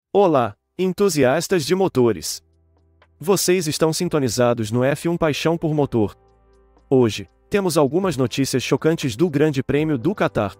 Olá, entusiastas de motores! Vocês estão sintonizados no F1 Paixão por Motor. Hoje, temos algumas notícias chocantes do Grande Prêmio do Catar.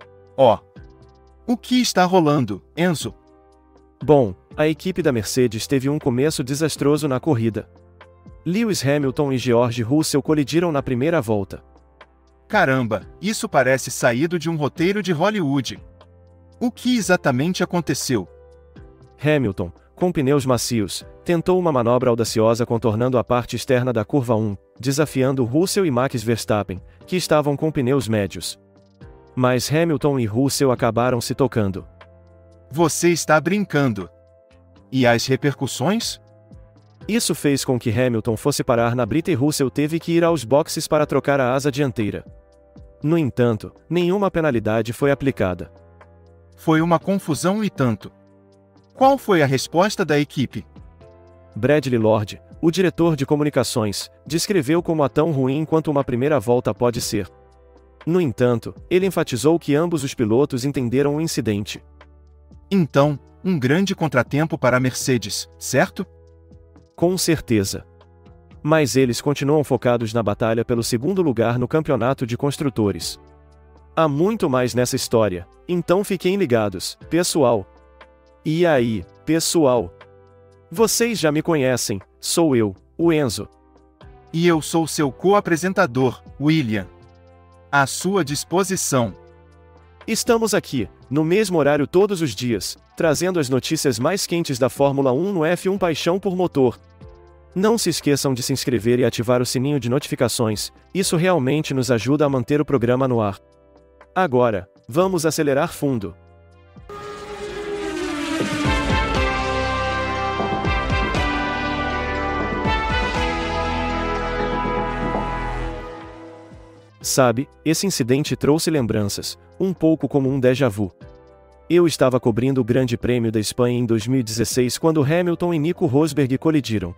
O que está rolando, Enzo? Bom, a equipe da Mercedes teve um começo desastroso na corrida. Lewis Hamilton e George Russell colidiram na primeira volta. Caramba, isso parece saído de um roteiro de Hollywood. O que exatamente aconteceu? Hamilton, com pneus macios, tentou uma manobra audaciosa contornando a parte externa da curva 1, desafiando Russell e Max Verstappen, que estavam com pneus médios. Mas Hamilton e Russell acabaram se tocando. Você está brincando. E as repercussões? Isso fez com que Hamilton fosse parar na brita e Russell teve que ir aos boxes para trocar a asa dianteira. No entanto, nenhuma penalidade foi aplicada. Foi uma confusão e tanto. Qual foi a resposta da equipe? Bradley Lord, o diretor de comunicações, descreveu como a tão ruim quanto uma primeira volta pode ser. No entanto, ele enfatizou que ambos os pilotos entenderam o incidente. Então, um grande contratempo para a Mercedes, certo? Com certeza. Mas eles continuam focados na batalha pelo segundo lugar no campeonato de construtores. Há muito mais nessa história, então fiquem ligados, pessoal. E aí, pessoal? Vocês já me conhecem, sou eu, o Enzo. E eu sou seu co-apresentador, William. À sua disposição. Estamos aqui, no mesmo horário todos os dias, trazendo as notícias mais quentes da Fórmula 1 no F1 Paixão por Motor. Não se esqueçam de se inscrever e ativar o sininho de notificações, isso realmente nos ajuda a manter o programa no ar. Agora, vamos acelerar fundo. Sabe, esse incidente trouxe lembranças, um pouco como um déjà vu. Eu estava cobrindo o Grande Prêmio da Espanha em 2016 quando Hamilton e Nico Rosberg colidiram.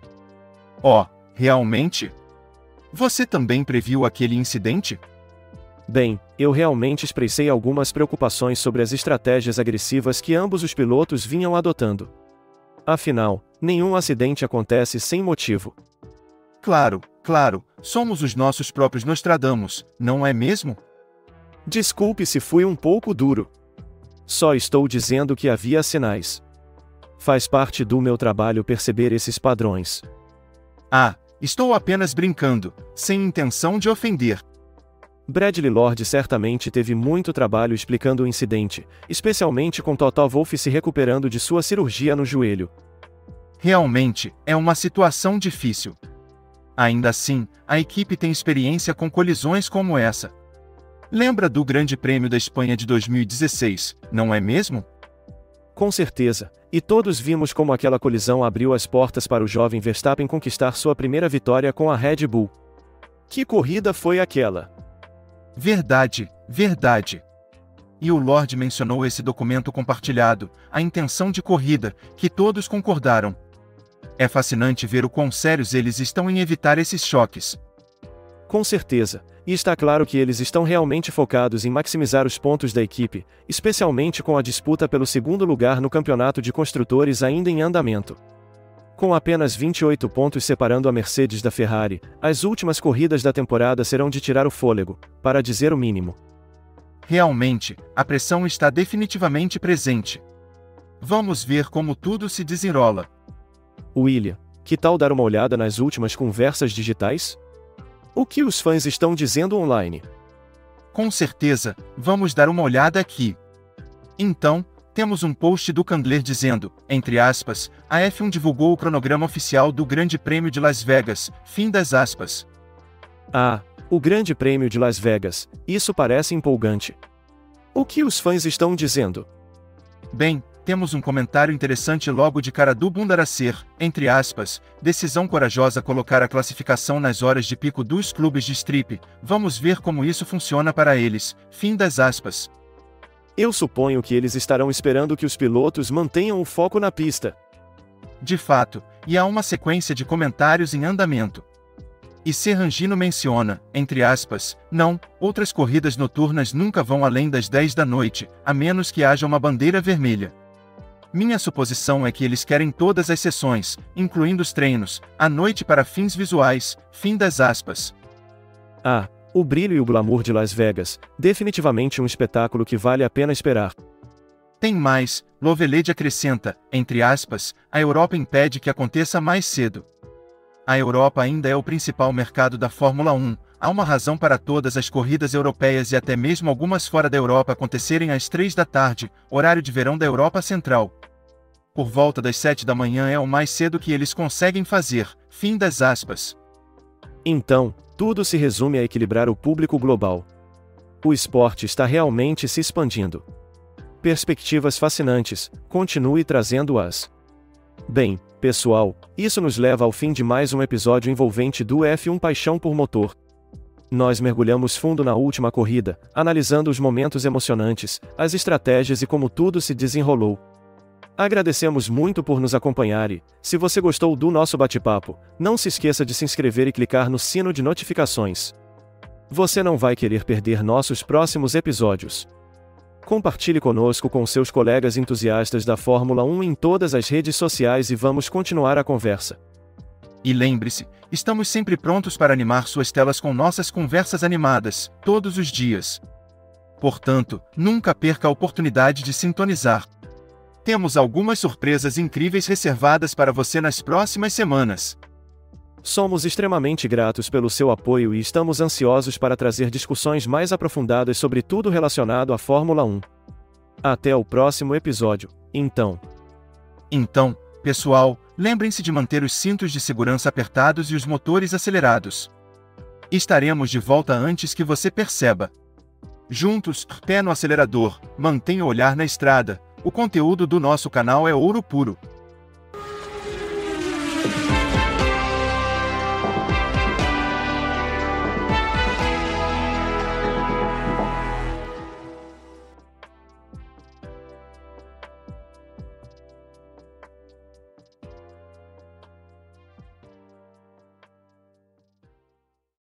Realmente? Você também previu aquele incidente? Bem, eu realmente expressei algumas preocupações sobre as estratégias agressivas que ambos os pilotos vinham adotando. Afinal, nenhum acidente acontece sem motivo. Claro, somos os nossos próprios Nostradamus, não é mesmo? Desculpe se fui um pouco duro. Só estou dizendo que havia sinais. Faz parte do meu trabalho perceber esses padrões. Estou apenas brincando, sem intenção de ofender. Bradley Lord certamente teve muito trabalho explicando o incidente, especialmente com Toto Wolff se recuperando de sua cirurgia no joelho. Realmente, é uma situação difícil. Ainda assim, a equipe tem experiência com colisões como essa. Lembra do Grande Prêmio da Espanha de 2016, não é mesmo? Com certeza, e todos vimos como aquela colisão abriu as portas para o jovem Verstappen conquistar sua primeira vitória com a Red Bull. Que corrida foi aquela? Verdade. E o Lord mencionou esse documento compartilhado, a intenção de corrida, que todos concordaram. É fascinante ver o quão sérios eles estão em evitar esses choques. Com certeza, e está claro que eles estão realmente focados em maximizar os pontos da equipe, especialmente com a disputa pelo segundo lugar no campeonato de construtores ainda em andamento. Com apenas 28 pontos separando a Mercedes da Ferrari, as últimas corridas da temporada serão de tirar o fôlego, para dizer o mínimo. Realmente, a pressão está definitivamente presente. Vamos ver como tudo se desenrola. William, que tal dar uma olhada nas últimas conversas digitais? O que os fãs estão dizendo online? Com certeza, vamos dar uma olhada aqui. Então, temos um post do Candler dizendo, entre aspas, a F1 divulgou o cronograma oficial do Grande Prêmio de Las Vegas, fim das aspas. O Grande Prêmio de Las Vegas, isso parece empolgante. O que os fãs estão dizendo? Bem, temos um comentário interessante logo de cara do Bundaracer, entre aspas, decisão corajosa colocar a classificação nas horas de pico dos clubes de strip, vamos ver como isso funciona para eles, fim das aspas. Eu suponho que eles estarão esperando que os pilotos mantenham o foco na pista. De fato, e há uma sequência de comentários em andamento. E Serrangino menciona, entre aspas, não, outras corridas noturnas nunca vão além das 10 da noite, a menos que haja uma bandeira vermelha. Minha suposição é que eles querem todas as sessões, incluindo os treinos, à noite para fins visuais, fim das aspas. Ah, o brilho e o glamour de Las Vegas, definitivamente um espetáculo que vale a pena esperar. Tem mais, Lovelade acrescenta, entre aspas, a Europa impede que aconteça mais cedo. A Europa ainda é o principal mercado da Fórmula 1, há uma razão para todas as corridas europeias e até mesmo algumas fora da Europa acontecerem às 3 da tarde, horário de verão da Europa Central. Por volta das 7 da manhã é o mais cedo que eles conseguem fazer, fim das aspas. Então, tudo se resume a equilibrar o público global. O esporte está realmente se expandindo. Perspectivas fascinantes, continue trazendo-as. Bem, pessoal, isso nos leva ao fim de mais um episódio envolvente do F1 Paixão por Motor. Nós mergulhamos fundo na última corrida, analisando os momentos emocionantes, as estratégias e como tudo se desenrolou. Agradecemos muito por nos acompanhar e, se você gostou do nosso bate-papo, não se esqueça de se inscrever e clicar no sino de notificações. Você não vai querer perder nossos próximos episódios. Compartilhe conosco com seus colegas entusiastas da Fórmula 1 em todas as redes sociais e vamos continuar a conversa. E lembre-se, estamos sempre prontos para animar suas telas com nossas conversas animadas, todos os dias. Portanto, nunca perca a oportunidade de sintonizar. Temos algumas surpresas incríveis reservadas para você nas próximas semanas. Somos extremamente gratos pelo seu apoio e estamos ansiosos para trazer discussões mais aprofundadas sobre tudo relacionado à Fórmula 1. Até o próximo episódio, então. Então, pessoal, lembrem-se de manter os cintos de segurança apertados e os motores acelerados. Estaremos de volta antes que você perceba. Juntos, pé no acelerador, mantenha o olhar na estrada. O conteúdo do nosso canal é ouro puro.